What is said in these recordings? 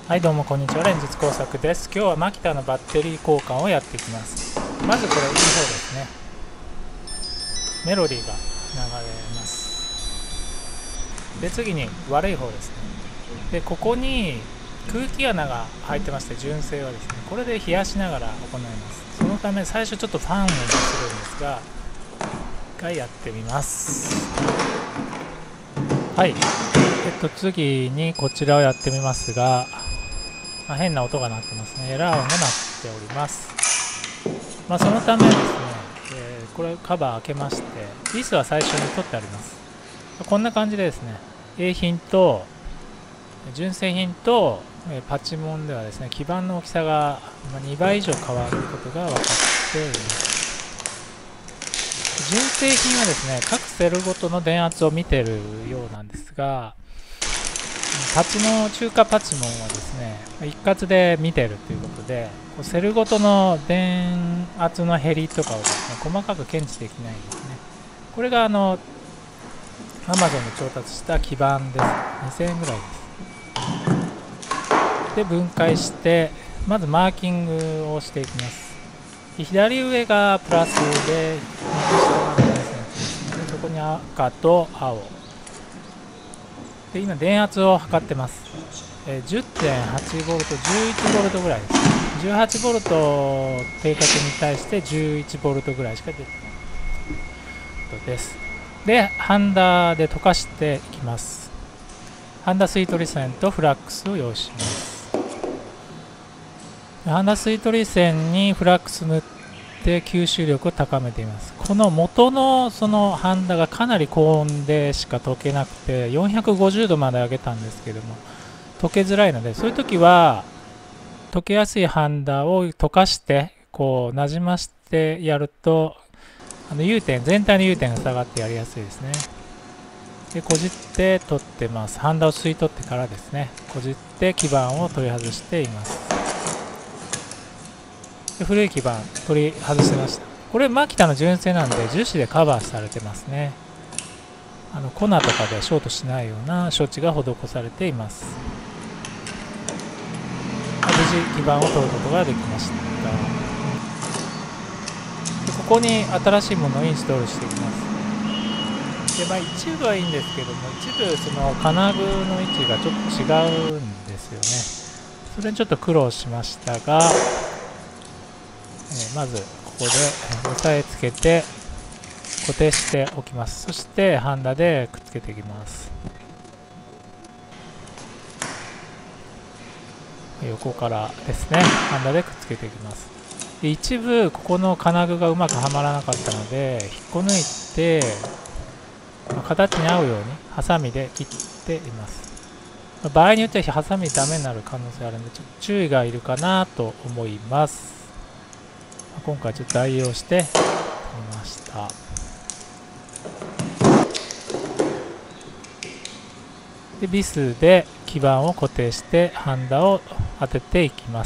はいどうもこんにちは、連日工作です。今日はマキタのバッテリー交換をやっていきます。まずこれいい方ですね。メロディーが流れます。で次に悪い方ですね。でここに空気穴が入ってまして、純正はですねこれで冷やしながら行います。そのため最初ちょっとファンをするんですが、一回やってみます。はい、次にこちらをやってみますが、変な音が鳴ってますね。エラー音が鳴っております。そのためですね、これカバー開けまして、ビスは最初に取ってあります。こんな感じでですね、A 品と純正品とパチモンではですね、基板の大きさが2倍以上変わることが分かっています。純正品はですね、各セルごとの電圧を見ているようなんですが、中華パチモンはですね、一括で見てるということで、セルごとの電圧の減りとかをですね、細かく検知できないんですね。これがAmazon で調達した基板です。2000円ぐらいです。で、分解して、まずマーキングをしていきます。左上がプラスで、下がマイナスになってますね。そこに赤と青。で今電圧を測ってます。10.8 ボルト、11ボルトぐらいです。18ボルト定格に対して11ボルトぐらいしか出てないです。でハンダで溶かしていきます。ハンダ吸い取り線とフラックスを用意します。ハンダ吸い取り線にフラックス塗って吸収力を高めています。この元のそのハンダがかなり高温でしか溶けなくて、450度まで上げたんですけども溶けづらいので、そういう時は溶けやすいハンダを溶かしてこうなじましてやると、融点全体の融点が下がってやりやすいですね。でこじって取ってます。ハンダを吸い取ってからですね、こじって基板を取り外しています。で古い基板取り外してました。これマキタの純正なんで樹脂でカバーされてますね。粉とかでショートしないような処置が施されています。無事基板を取ることができました。でここに新しいものをインストールしていきます。で一部はいいんですけども、一部その金具の位置がちょっと違うんですよね。それにちょっと苦労しましたが、まずここで押さえつけて固定しておきます。そしてハンダでくっつけていきます。横からですね、ハンダでくっつけていきます。で一部ここの金具がうまくはまらなかったので、引っこ抜いて形に合うようにハサミで切っています。場合によってはハサミダメになる可能性あるので、ちょっと注意がいるかなと思います。今回ちょっと代用してみました。でビスで基板を固定してハンダを当てていきます。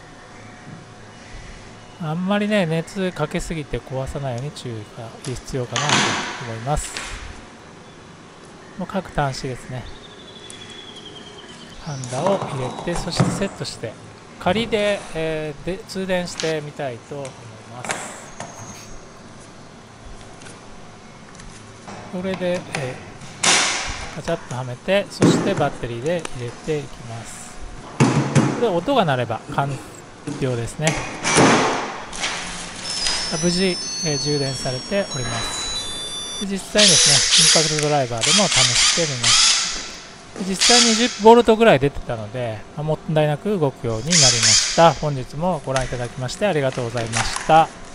あんまりね熱かけすぎて壊さないように注意が必要かなと思います。もう各端子ですね、ハンダを入れて、そしてセットして仮で、通電してみたいと思います。これで、カチャッとはめて、そしてバッテリーで入れていきます。これで音が鳴れば完了ですね。無事、充電されております。で実際にですね、インパクトドライバーでも試してみます。実際に10ボルトぐらい出てたので、問題なく動くようになりました。本日もご覧いただきましてありがとうございました。